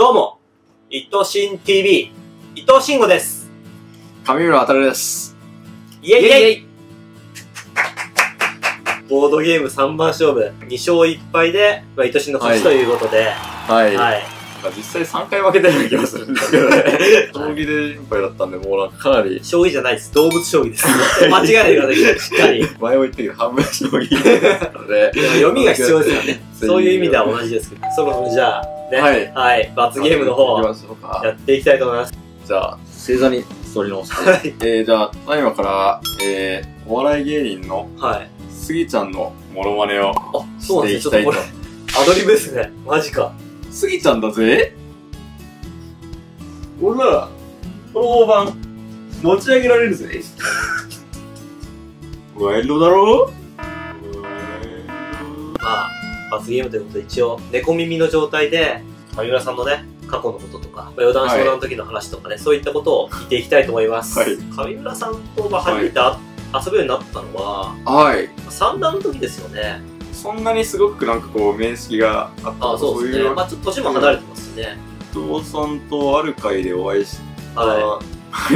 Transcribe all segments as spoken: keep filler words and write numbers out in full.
どうも、いとしん ティーブイ、伊藤慎吾です。 上村渉です。 イェイイェイボードゲームさんばん勝負、にしょういっぱいで、まあ、いとしんの勝ちということで、 はい。 はい。 なんか実際さんかい負けたような気がするんですけどね。将棋でいっぱいだったんで、もうなんかかなり。 将棋じゃないです。動物将棋です。間違えないでください、しっかり。 前も言ったけど、半分将棋なので。 読みが必要ですよね。そういう意味では同じですけど。そろそろじゃあ、ね。はい。はい。罰ゲームの方、やっていきたいと思います。 じゃあ、正座に座り直して。はい。えー、じゃあ、今から、えー、お笑い芸人の、はい。スギちゃんのモノマネをしていきたいと。 アドリブですね。マジか。 スギちゃんだぜ。俺なら、この大判、持ち上げられるぜ。ワイルドだろ？ まあ、罰ゲームということで一応、猫耳の状態で、上村さんのね、過去のこととか、余談相談の時の話とかね、はい、そういったことを聞いていきたいと思います。はい、上村さんとまあ初めて、はい、遊ぶようになったのは、はい。三段の時ですよね。 そんなにすごくなんかこう、面識があった。 あ、そうですね。まあちょっと年も離れてますよね。 伊藤さんとある会でお会いした。 はい。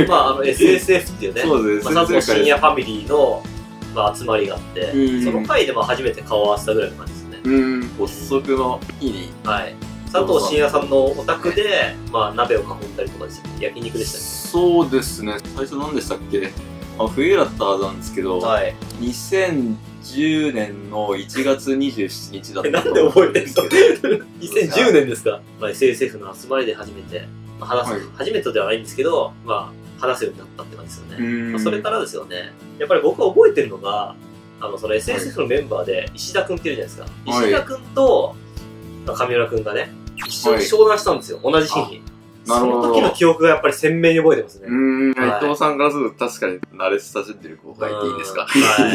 まああの エスエスエフ っていうね、そうですね。佐藤深夜ファミリーの、まあ、集まりがあって、その会でまあ初めて顔を合わせたぐらいの感じですね。 うん。発足の日に。 はい。佐藤深夜さんのお宅で、まあ鍋を囲んだりとかですよね。焼肉でしたね。 そうですね。最初何でしたっけ？あ、冬だったはずなんですけど、はい。にせんじゅうねんのいちがつにじゅうしちにちだったと思うんですけど。なんで覚えてんの？にせんじゅうねんですか？まあ エスエスエフ の集まりで初めて、まあ、話す、はい、初めてではないんですけど、まあ話すようになったって感じですよね。まあ、それからですよね。やっぱり僕が覚えてるのが、あの、その エスエスエフ のメンバーで石田くんっているじゃないですか。はい、石田くんと、まあ、上村くんがね、一緒に商談したんですよ。はい、同じ日に。その時の記憶がやっぱり鮮明に覚えてますね。 うん、はい、伊藤さんからすると確かに慣れ親しんでる後輩っていいですか？はい。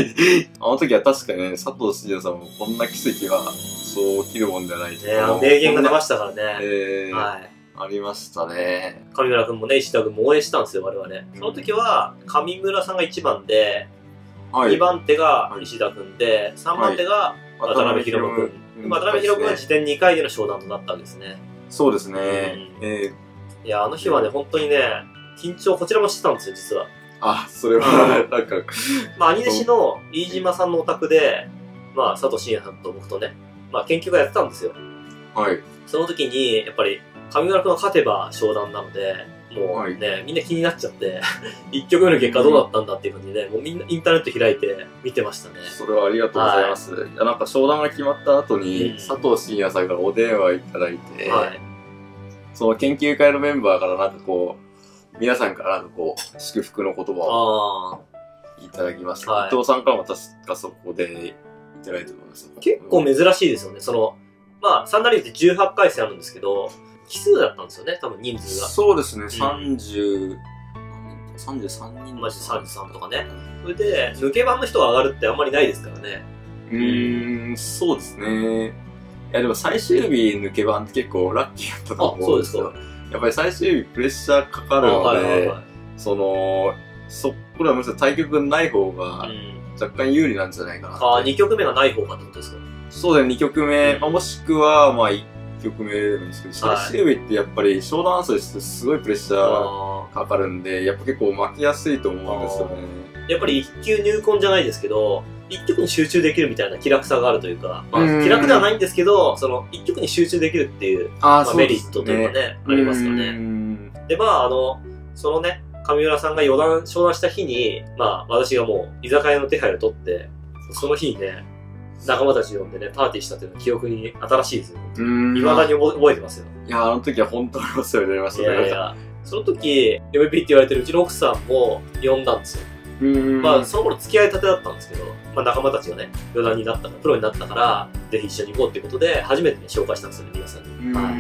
あの時は確かにね、佐藤慎也さんもこんな奇跡はそう起きるもんじゃないと。 ね、あの名言が出ましたからね。 えー、はい。ありましたね。 上村くんもね、石田くんも応援したんですよ、我々。その時は、上村さんがいちばんで、はい、にばん手が石田くんで、さんばん手が渡辺博夢くん。渡辺博夢くんは次点にかいでの商談となったわけですね。 そうですね。うん、 えーいや、あの日はね、本当にね、緊張こちらもしてたんですよ、実は。 あ、それは、なんか。 まあ、兄弟子の飯島さんのお宅で、まあ、佐藤慎也さんと僕とね、まあ、研究会やってたんですよ。はい。その時に、やっぱり、上村くんが勝てば商談なので、もうね、はい、みんな気になっちゃって、いっきょくめの結果どうだったんだっていう感じで、もうみんなインターネット開いて見てましたね。 それはありがとうございます。はい、いや、なんか商談が決まった後に、うん、佐藤慎也さんからお電話いただいて、はい。その研究会のメンバーからなんかこう、皆さんからなんかこう、祝福の言葉をいただきました。はい、伊藤さんからも確かそこでいただいたと思います。 結構珍しいですよね。その、まあ、三成ってじゅうはちかい戦あるんですけど、奇数だったんですよね、多分人数が。 そうですね、さんじゅう、さんじゅうさんにん。 マジさんじゅうさんとかね。それで、抜け番の人が上がるってあんまりないですからね。 うーん、そうですね。いやでも最終日抜け番って結構ラッキーだったと思うんですよ。やっぱり最終日プレッシャーかかるので、その、そこらむしろ対局ない方が若干有利なんじゃないかな。 ああ、にきょくめがない方がってことですか？ そうだよ、にきょくめ、まあ、もしくはまあいっきょくめでもいいんですけど、最終日ってやっぱり商談争いしてすごいプレッシャーかかるんで、やっぱ結構負けやすいと思うんですよね。 やっぱり一級入魂じゃないですけど、一曲に集中できるみたいな気楽さがあるというか、まあ、気楽ではないんですけど、その一曲に集中できるっていう、あまあ、メリットというかね、ありますかね。で、まあ、あの、そのね、上村さんが余談、商談した日に、まあ、私がもう居酒屋の手配を取って、その日にね、仲間たち呼んでね、パーティーしたっていうのは記憶に新しいですよ。未だに覚えてますよ。 いや、あの時は本当にお世話になりましたね。いやいや、 その時、エムピー って言われてるうちの奥さんも呼んだんですよ。まあ、その頃付き合いたてだったんですけど、まあ仲間たちがね、余談になったから、プロになったから、ぜひ一緒に行こうっていうことで、初めてね、紹介したんですよね、皆さんに。はい。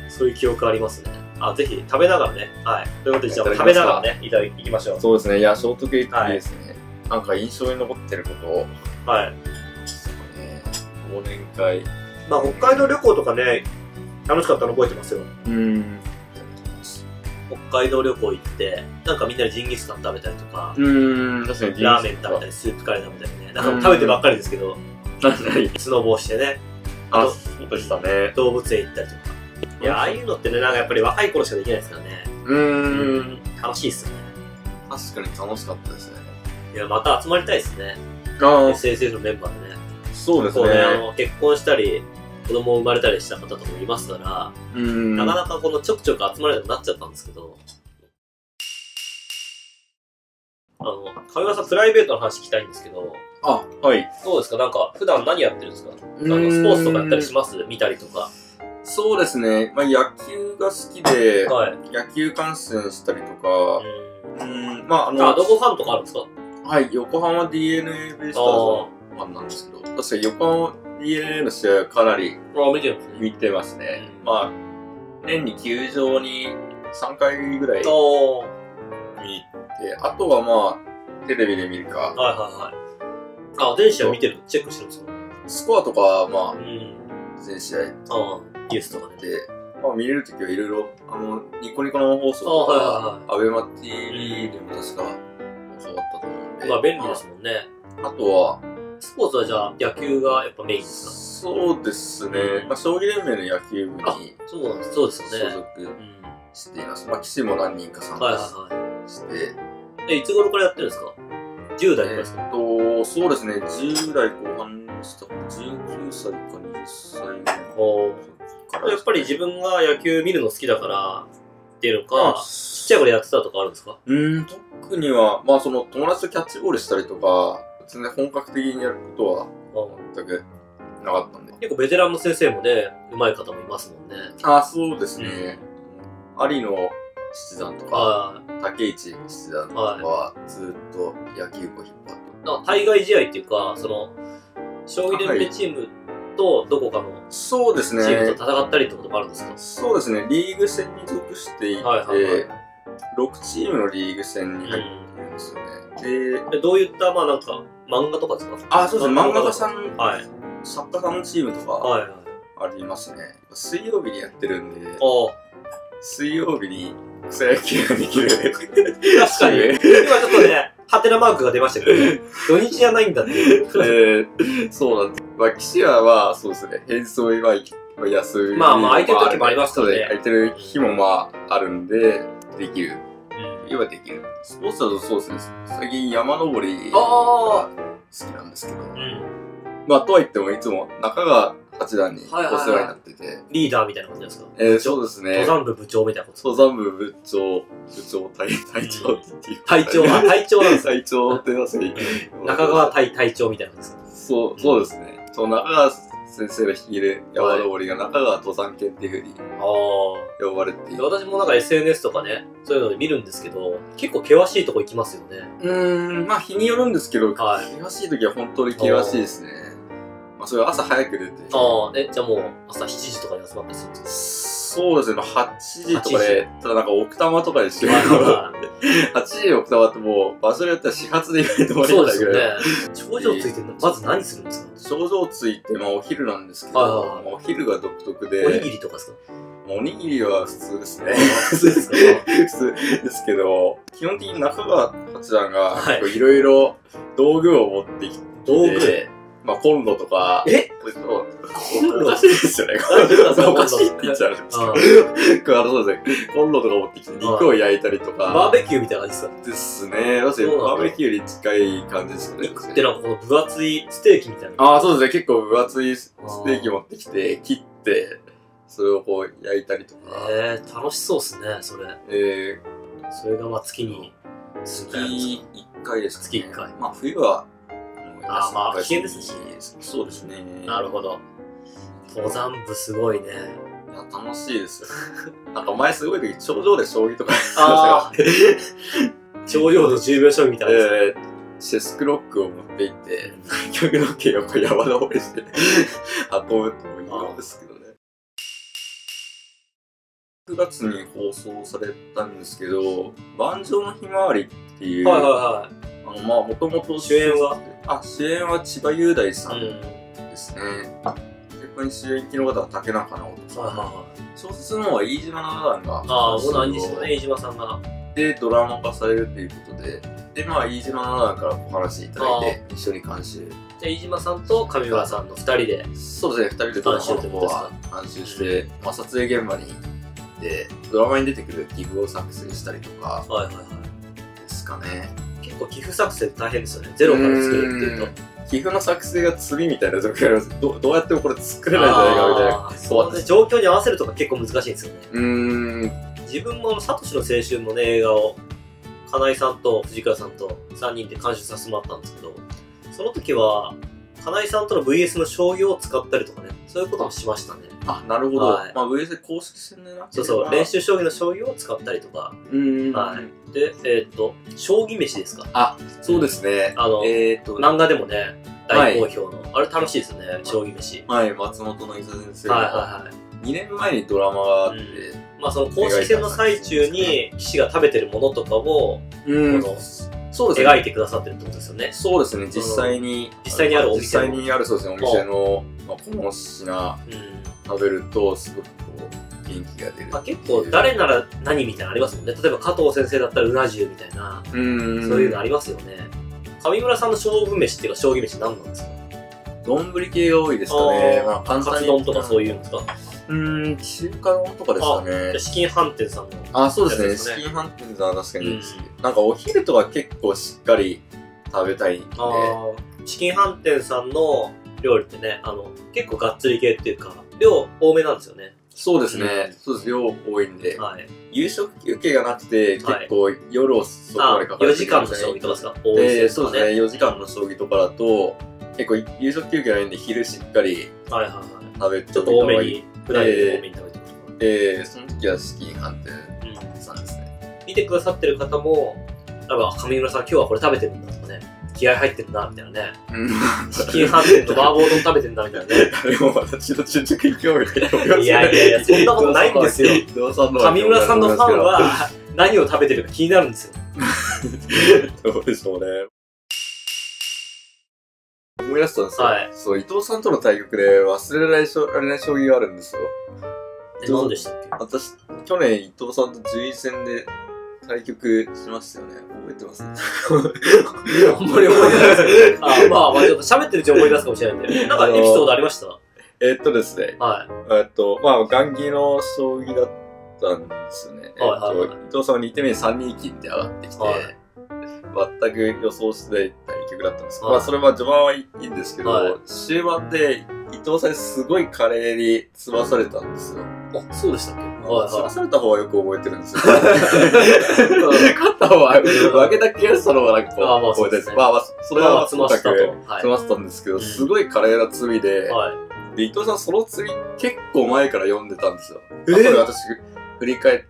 そういう記憶ありますね。あ、ぜひ食べながらね、はい。ということで、じゃあ食べながらね、いただきましょう。 そうですね、いや、ショートケーキですね。はい、なんか印象に残ってることを。はい。忘年会。 まあ、北海道旅行とかね、楽しかったの覚えてますよ。うん。北海道旅行行って、なんかみんなでジンギスカン食べたりとか、うん、確かにラーメン食べたり、スープカレー食べたりね。なんか食べてばっかりですけど、スノボーしてね。 あ、そうでしたね。 動物園行ったりとか。 いや、ああいうのってね、なんかやっぱり若い頃しかできないですからね。うーん。楽しいっすよね。 確かに楽しかったですね。 いや、また集まりたいですね。エスエスエフ のメンバーでね。 そうですね。 ね、あの、結婚したり、子供生まれたりした方とかもいますから、うん、なかなかこのちょくちょく集まれなくなっちゃったんですけど、あの、上村さん、プライベートの話聞きたいんですけど、 あ、はい。 どうですか？なんか、普段何やってるんですか？あの、スポーツとかやったりします？見たりとか。 そうですね。まあ、野球が好きで、はい、野球観戦したりとか、うん、まあ、あの、 あ、どこファンとかあるんですか？ はい、横浜 ディーエヌエー ベイスターズのファンなんですけど、確かに横浜 ディーエヌエー の試合はかなり見てますね。うん、まあ、年に球場にさんかいぐらい見に行って、あとはまあ、テレビで見るか。はいはいはい。 あ、全試合見てるチェックしてるんですか？ スコアとかはまあ、うん、全試合。 ああ、ニュースとかで。 で、まあ見れるときはいろいろ、あの、ニコニコの放送とか、アベマ ティーブイ でも確か放送だったと思うんで。 まあ便利ですもんね。 あとは、 スポーツはじゃあ野球がやっぱメインですか？ そうですね。まあ将棋連盟の野球部に、 そうなんです、そうですよね。 所属しています。まあ棋士も何人か参加して。 え、いつ頃からやってるんですか？じゅう代とかですか？ えっと、そうですね。じゅう代後半でしたか。じゅうきゅうさいかにじゅっさいぐらい。 やっぱり自分が野球見るの好きだからっていうのか、ちっちゃい頃やってたとかあるんですか？ うん、特には、まあその友達とキャッチボールしたりとか、全然本格的にやることは全くなかったんで。 結構ベテランの先生もね、上手い方もいますもんね。 あ、そうですね。有野七段とか、竹市七段とかはずっと野球部を引っ張って。 対外試合っていうか、その、将棋連盟チームとどこかのそうですね。 チームと戦ったりってこともあるんですか？ そうですね。リーグ戦に属していて、はいはいはい、ろくチームのリーグ戦に入ってるんですよね。 で、どういった、まあなんか、漫画とかですか？ あ、そうですね。漫画家さん、はい、作家さんのチームとかありますね。水曜日にやってるんで、水曜日に草野球ができる。 確かに。今ちょっとね、ハテナマークが出ましたけど、ね、土日じゃないんだっていう。 えー、そうなんです。まあ、岸はまあ、そうですね。変装は休み。 まあまあ、空いてる時もありますからね。 空いてる日もまあ、あるんで、できる。今はできる。スポーツだとそうですね。最近山登りが好きなんですけど。うん、まあ、とは言ってもいつも中川八段にお世話になってて。 リーダーみたいなことですか？ えー、そうですね。 登山部部長みたいなこと登山部部長、部長、隊、隊長っていう。 隊長、あ、隊長なんですか？ 隊長ってなさい。 中川隊隊長みたいなことですか？ そう、そうですね。そう、中川先生が率いる山登りが中川登山犬っていうふうに呼ばれていて、 私もなんか エスエヌエス とかね、そういうので見るんですけど、結構険しいとこ行きますよね。 うーん、まあ日によるんですけど、はい、険しい時は本当に険しいですね。まあそれは朝早く出て。 ああ、え、じゃあもう朝しちじとかに集まったりするんですか？ そうですね、はちじとかで、ただなんか奥多摩とかでしてるから、はちじ奥多摩ってもう場所によっては始発で意外と終わりたいぐらい。 そうですよね。頂上ついてるの、まず何するんですか？ 頂上ついて、まあお昼なんですけど、お昼が独特で。 おにぎりとかですか？ おにぎりは普通ですね。普通ですか？普通ですけど、基本的に中川八段がいろいろ道具を持ってきて、道具まあ、コンロとか。 えおかしいですよね。おかしいって言っちゃうんですけど。あの、そうですね。コンロとか持ってきて肉を焼いたりとか。 バーベキューみたいな感じですか？ ですね。バーベキューに近い感じですね。 肉ってなんかこの分厚いステーキみたいな。 ああ、そうですね。結構分厚いステーキ持ってきて、切って、それをこう焼いたりとか。 ええ、楽しそうですね、それ。ええ。それがまあ月に月いっかいですかね。 月いっかい。 まあ冬は、 ああ、まあ、危険ですし。 そうですね。 なるほど。登山部すごいね。 いや、楽しいですよ。なんか前すごい時、頂上で将棋とかああ。頂上のじゅうびょう将棋みたいな。えー、チェスクロックを持っていって、南極の剣をこう山登りして運ぶってもいいんですけどね。くがつに放送されたんですけど、盤上のひまわりっていう、はいはいはい。あの、まあ、もともと主演はあ、主演は千葉雄大さんですね。逆に主演機の方は竹中直人さん。小説の方は飯島七段が。 ああ、そうなんですよね、飯島さんが。 で、ドラマ化されるっていうことで、で、まあ、飯島七段からお話いただいて、一緒に監修じゃあ飯島さんと上村さんのふたりで。 そうですね、ふたりでドラマの方は監修して、まあ、撮影現場に行って、ドラマに出てくる寄付を作成したりとか、はいはいはい。ですかね。 結構寄付作成って大変ですよね。ゼロから作るっていうと。 寄付の作成が罪みたいな状況があります。どどうやってもこれ作れないんじゃないかみたいな。 そうね、状況に合わせるとか結構難しいんですよね。 うーん。 自分もサトシの青春のね、映画を、金井さんと藤倉さんとさんにんで監修させてもらったんですけど、その時は、金井さんとの ブイエス の将棋を使ったりとかね、そういうこともしましたね。 あ、なるほど。はい、まあ ブイエス 公式戦でなそうそう、練習将棋の将棋を使ったりとか。うん。はい。で、えー、っと、将棋飯ですか。 あ、そうですね。 あの、えー、っと、漫画でもね、大好評の、はい、あれ楽しいですね、将棋飯。 はい、松本の伊佐先生が。はいはいはい。にねんまえにドラマがあって、うん、 まあその公式戦の最中に棋士が食べてるものとかを、うん、このそうですね、描いてくださってるってことですよね。 そうですね、実際に、 実際にあるお店実際にあるそうですね、お店の、まあ、この品、食べると、すごくこう、元気が出る。 まあ、結構、誰なら何みたいなのありますもんね。例えば、加藤先生だったらうな重みたいな、うん、そういうのありますよね。上村さんの勝負飯っていうか、将棋飯何なんですか？ 丼系が多いですかね。まあ、 簡単に。カツ丼とかそういうんですか？ うーん、中華丼とかですかね。 じゃチキン飯店さんの。 あ、そうですね。チキン飯店さんは確かに、うん、なんかお昼とか結構しっかり食べたいんで。あチキン飯店さんの料理ってね、あの、結構がっつり系っていうか、量多めなんですよね。 そうですね。うん、そうです。量多いんで。はい。夕食休憩がなくて、結構夜をそこまでかかる、ね。 よじかんの将棋とかですか？ 多いですね。そうですね。よじかんの将棋とかだと、結構夕食休憩ないんで昼しっかり食べて、 ちょっと多めに、普段より多めに食べてます。 で、その時はチキン飯店さんですね。 見てくださってる方も、多分上村さん今日はこれ食べてるんだとかね、気合入ってるな、みたいなね。チキン飯店とバーボー丼食べてるんだ、みたいなね。 でも私の中着に興味がいやいやいや、そんなことないんですよ。上村さんのファンは何を食べてるか気になるんですよ。 どうでしょうね。思い出したんですよ。はい。そう、伊藤さんとの対局で忘れられない将棋があるんですよ。 え、何でしたっけ？ 私、去年伊藤さんと順位戦で対局しましたよね。覚えてます？あんまり覚えてないですけど。あ、まあ、まあ、ちょっと喋ってるうちに思い出すかもしれないんで。なんかエピソードありました？ えー、っとですね。はい。えっと、まあ、雁木の将棋だったんですよね。はいはいはい、伊藤さんはにてんめにさんに金で上がってきて、はい、全く予想してない対局だったんですけど、はい、まあそれは序盤はいいんですけど、はい、終盤で伊藤さんにすごい華麗に詰まされたんですよ。 あ、そうでしたっけ？ はい、詰まされた方はよく覚えてるんですよ。勝った方は、負けた気がしたのはなんかこう、覚えてるんです。まあまあ、それは詰まったと。詰まったんですけど、すごい華麗な詰みで、で、伊藤さんその詰み結構前から読んでたんですよ。えー、後で私振り返って、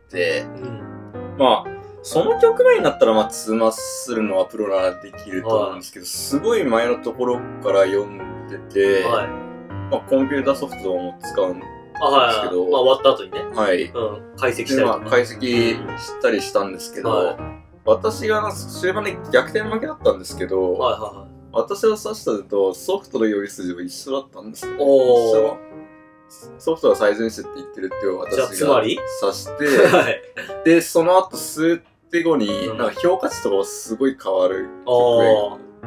うん、まあ、その局面になったら、まあ、詰まするのはプロならできると思うんですけど、はい、すごい前のところから読んでて、はい、まあ、コンピューターソフトも使うんですけど、はいはいはい、まあ、 終わった後にね。 はい。 うん。解析したりとか。 まあ、解析したりしたんですけど、はい、私が終盤で逆転負けだったんですけど、はいはいはい、私が指したのとソフトの読み筋は一緒だったんですよ。おー。ソフトが最善手って言ってるって私が指して、はい、で、その後数手後に、なんか評価値とかがすごい変わる局面があって、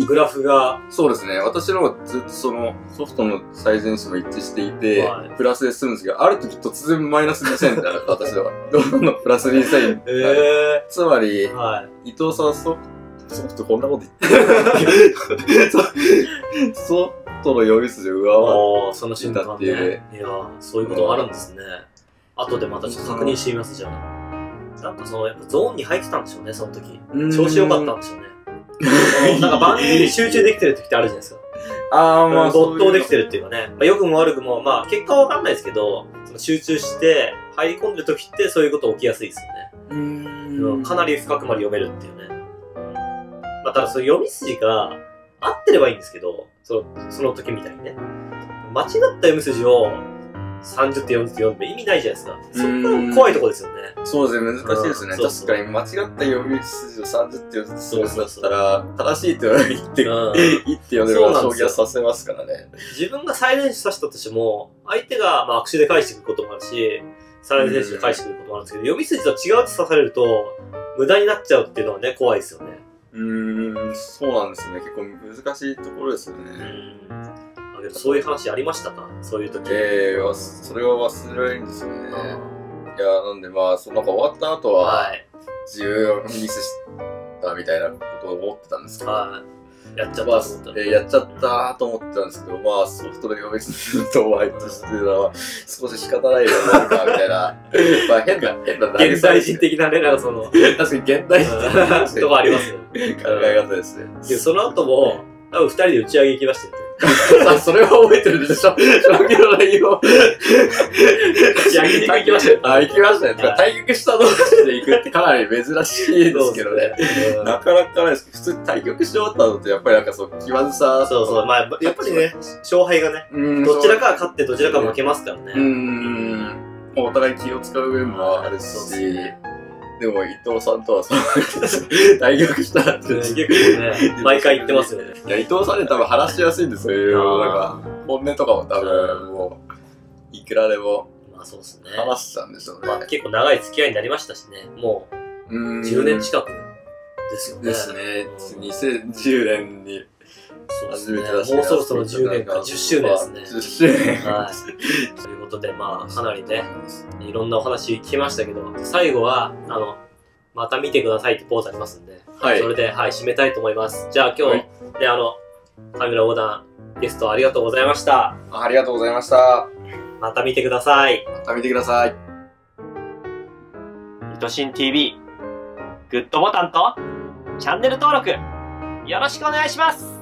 グラフが。 そうですね。私の方がずっとそのソフトの最善手も一致していて、はい、プラスで済むんですけど、ある時突然マイナスにせんってなる私は。どんどんプラスにせんになる。えー、つまり、はい、伊藤さんソフト、ソフトこんなこと言ってる。ソフトの読み筋を上回ったっていう。 ね、いやそういうことがあるんですね。後でまたちょっと確認してみます、じゃあ。なんかその、やっぱゾーンに入ってたんでしょうね、その時。調子良かったんでしょうね。なんか万人に集中できてる時ってあるじゃないですか。ああ、まあ。没頭できてるっていうかね。まあ、良くも悪くも、まあ、結果はわかんないですけど、その集中して入り込んでる時ってそういうこと起きやすいですよね。うーん。かなり深くまで読めるっていうね。まあ、ただその読み筋が合ってればいいんですけど、その、その時みたいにね。間違った読み筋をさんじゅってんよんじゅってん読んで意味ないじゃないですか。そこが怖いところですよね。 そうですね、難しいですね。確かに間違った読み筋をさんじゅってんよんじゅってんだったら、正しいって言わないって、いって読んでる将棋はさせますからね。 自分が最善手指したとしても、相手がまあ悪手で返してくることもあるし、最善手で返してくることもあるんですけど、読み筋と違うって指されると、無駄になっちゃうっていうのはね、怖いですよね。 うーん、 そうなんですね。結構難しいところですよね。 うん。そういう話ありましたか？そういう時。 ええー、それは忘れられないんですよね。いや、なんでまあ、そのなんか終わった後は、はい、自分ミスしたみたいなことを思ってたんですけど、はい、やっちゃったと思った、まあ、やっちゃったと思ってたんですけど、まあ、ソフトで読みするとワイトしてるのは、少し仕方ないよな、みたいな。まあ、変な、変な、 現代人的なね、なんかその、 確かに現代人的なとこありますよ。考え方ですね。 で、その後も、多分二人で打ち上げ行きましたよね。 あ、それは覚えてるでしょ。将棋の内容。 打ち上げに行きましたよ。 あ、行きましたね。対局した同士で行くってかなり珍しいですけどね。なかなかないですけど、普通に対局し終わったのってやっぱりなんかそう、気まずさ。 そうそう。まあ、やっぱりね、勝敗がね、どちらかが勝ってどちらか負けますからね。 うん。お互い気を使う面もあるし。でも伊藤さんとはそう対局したらって結構ね、毎回言ってますよね。 いや、伊藤さんで多分話しやすいんですよ。なんか、本音とかも多分もう、いくらでも話しちゃうんでしょうね。 まあ結構長い付き合いになりましたしね。もう、じゅうねん近くですよね。 ですね。にせんじゅうねんに。 初めてだし、もうそろそろじゅうねんか、じゅっしゅうねんですね。 じゅっしゅうねん。 はい。ということで、まあ、かなりね、いろんなお話聞きましたけど、最後は、あの、また見てくださいってポーズありますんで、はい。それで、はい、締めたいと思います。じゃあ今日、ね、あの、カメラ横断、ゲストありがとうございました。 ありがとうございました。 また見てください。 また見てください。 いとしん ティーブイ、グッドボタンと、チャンネル登録、よろしくお願いします。